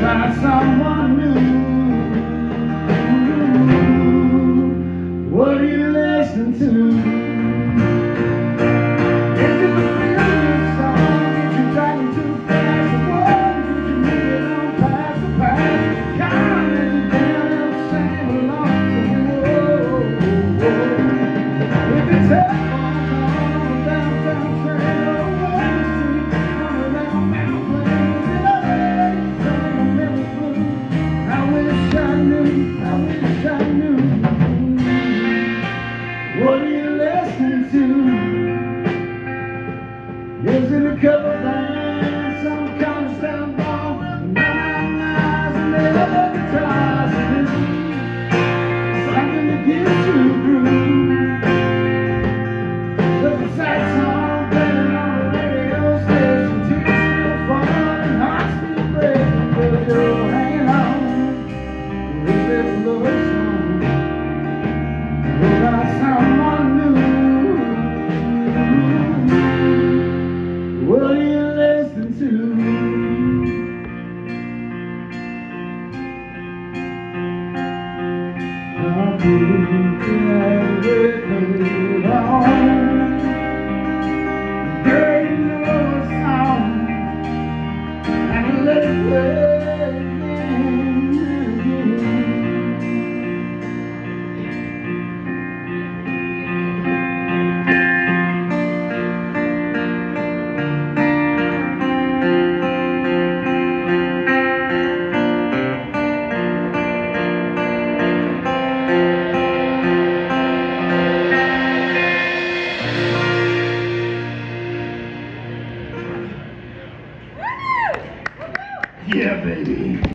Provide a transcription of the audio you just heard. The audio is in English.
about someone new. What are you listening to? Is it the feeling song? Did you drive me too fast? What did you need it on past the past? Can't let you down and sing along to me. Whoa. If it's headphones on a downtown train or a one street running around Mount Plains in a lake singing a Memphis blues, I wish I knew, I wish I knew. What are you listening to? Is it a cover band, some kind of sound bomb, nine and the guitars, and it's something to get you through? There's a sad song playing on the radio station, tears still falling and hearts still breaking, but you're hanging on to this little love song about someone new. What are you listening to? I'll be glad with it on. Girl, you know a song, and let it play again. Yeah, baby.